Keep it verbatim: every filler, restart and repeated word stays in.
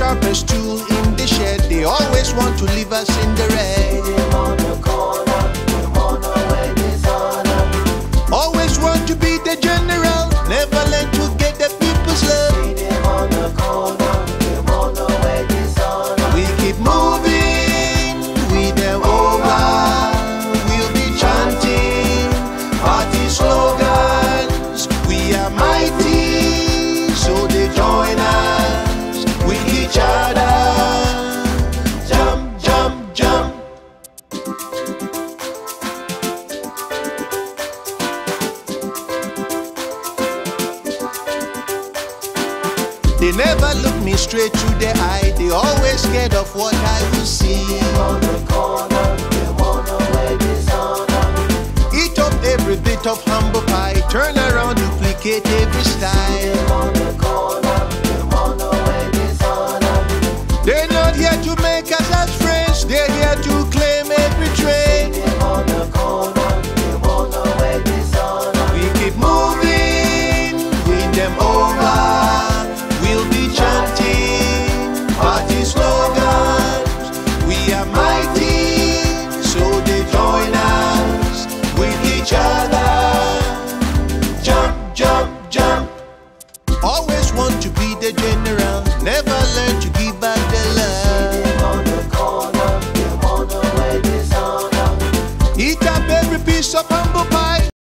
sharpest tool in the shed. They always want to leave us in the red. Always want to be the general, never learn to get the people's love. We keep moving with them over. We'll be chanting party slogans. We are mighty, so they join us with each other. Jump, jump, jump. They never look me straight through the eye. They always scared of what I will see. On the corner, they wanna wear dishonor. Eat up every bit of humble pie. Turn around, duplicate every style. On the corner.